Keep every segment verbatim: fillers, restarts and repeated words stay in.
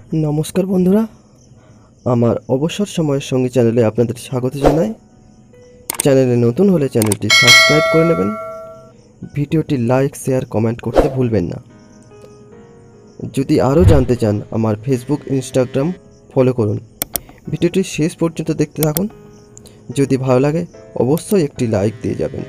নমস্কার বন্ধুরা, আমার অবসর সময়ের সঙ্গী চ্যানেলে আপনাদের স্বাগত জানাই। চ্যানেলে নতুন হলে চ্যানেলটি সাবস্ক্রাইব করে নেবেন। ভিডিওটি লাইক, শেয়ার, কমেন্ট করতে ভুলবেন না। যদি আরও জানতে চান আমার ফেসবুক, ইনস্টাগ্রাম ফলো করুন। ভিডিওটি শেষ পর্যন্ত দেখতে থাকুন। যদি ভালো লাগে অবশ্যই একটি লাইক দিয়ে যাবেন।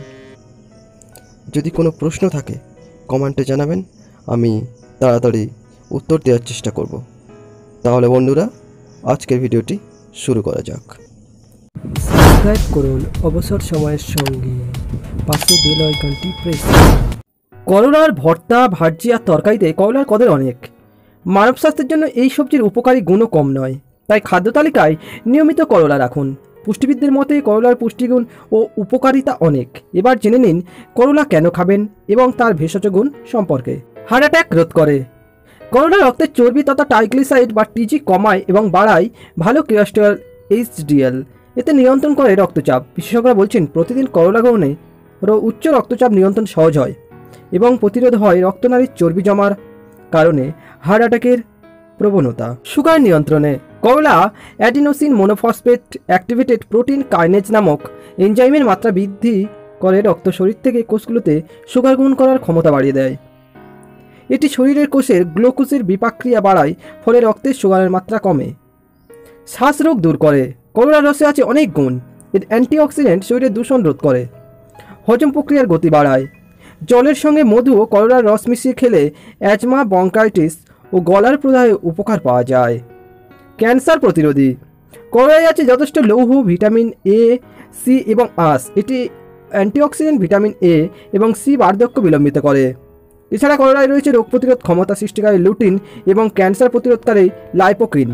যদি কোনো প্রশ্ন থাকে কমেন্টে জানাবেন, আমি তাড়াতাড়ি উত্তর দেওয়ার চেষ্টা করব। তাহলে বন্ধুরা, আজকের ভিডিওটি শুরু করা যাক। সাবস্ক্রাইব করুন অবসর সময়ের সঙ্গী, পাশে বেল আইকনটি প্রেস করুন। করলার ভর্তা, ভাজি আর তরকারিতে করলার কদের অনেক। মানব স্বাস্থ্যের জন্য এই সবজির উপকারী গুণও কম নয়, তাই খাদ্য তালিকায় নিয়মিত করলা রাখুন। পুষ্টিবিদদের মতে করলার পুষ্টিগুণ ও উপকারিতা অনেক। এবার জেনে নিন করলা কেন খাবেন এবং তার ভেষজ গুণ সম্পর্কে। হার্ট অ্যাটাক রোধ করে। করলা রক্তের চর্বি তথা ট্রাইগ্লিসারাইড বা টিজি কমায় এবং বাড়ায় ভালো কোলেস্টেরল এইচডিএল। এতে নিয়ন্ত্রণ করে রক্তচাপ। বিশেষজ্ঞরা বলছেন প্রতিদিন করলা গ্রহণে উচ্চ রক্তচাপ নিয়ন্ত্রণ সহজ হয় এবং প্রতিরোধ হয় রক্তনালীর চর্বি জমার কারণে হার্ট অ্যাটাকের প্রবণতা। সুগার নিয়ন্ত্রণে করলা adenosine monophosphate activated protein kinase নামক এনজাইমের মাত্রা বৃদ্ধি করে রক্ত শরীর থেকে কোষগুলোতে সুগার গ্রহণ করার ক্ষমতা বাড়িয়ে দেয়। এটি শরীরের কোষের গ্লুকোজের বিপাক্রিয়া বাড়ায়, ফলে রক্তের সুগারের মাত্রা কমে। শ্বাসরোগ দূর করে। করলার রসে আছে অনেক গুণ। এর অ্যান্টিঅক্সিডেন্ট শরীরের দূষণ রোধ করে, হজম প্রক্রিয়ার গতি বাড়ায়। জলের সঙ্গে মধু ও করলার রস মিশিয়ে খেলে অ্যাজমা, ব্রঙ্কাইটিস ও গলার প্রদাহে উপকার পাওয়া যায়। ক্যান্সার প্রতিরোধী। করলায় আছে যথেষ্ট লৌহ, ভিটামিন এ, সি এবং আঁশ। এটি অ্যান্টিঅক্সিডেন্ট ভিটামিন এ এবং সি বার্ধক্য বিলম্বিত করে। এছাড়া করলায় রয়েছে রোগ প্রতিরোধ ক্ষমতা সৃষ্টিকারী লুটিন এবং ক্যান্সার প্রতিরোধকারী লাইপোক্রিন।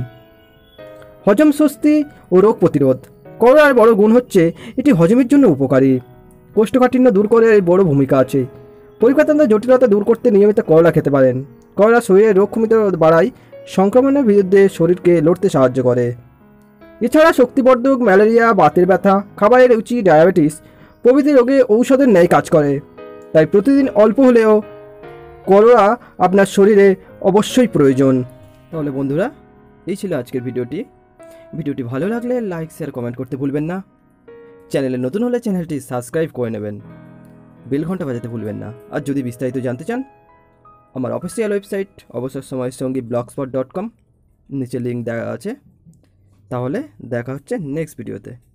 হজম স্বস্তি ও রোগ প্রতিরোধ। করলার বড় গুণ হচ্ছে এটি হজমের জন্য উপকারী। কোষ্ঠকাঠিন্য দূর করে বড় ভূমিকা আছে। পরিপাকতন্ত্রের জটিলতা দূর করতে নিয়মিত করলা খেতে পারেন। করলা শরীরের রোগ ক্ষমতা বাড়ায়, সংক্রমণের বিরুদ্ধে শরীরকে লড়তে সাহায্য করে। এছাড়া শক্তিবর্ধক, ম্যালেরিয়া, বাতের ব্যথা, খাবারের রুচি, ডায়াবেটিস প্রভৃতি রোগে ঔষধের ন্যায় কাজ করে। তাই প্রতিদিন অল্প হলেও করলা আপনার শরীরে অবশ্যই প্রয়োজন। তাহলে বন্ধুরা, এই ছিল আজকের ভিডিওটি। ভিডিওটি ভালো লাগলে লাইক, শেয়ার, কমেন্ট করতে ভুলবেন না। চ্যানেলে নতুন হলে চ্যানেলটি সাবস্ক্রাইব করে নেবেন। বেল ঘন্টা বাজাতে ভুলবেন না। আর যদি বিস্তারিত জানতে চান, আমার অফিসিয়াল ওয়েবসাইট অবসর সময়ের সঙ্গী ব্লগস্পট ডট কম, নিচে লিঙ্ক দেওয়া আছে। তাহলে দেখা হচ্ছে নেক্সট ভিডিওতে।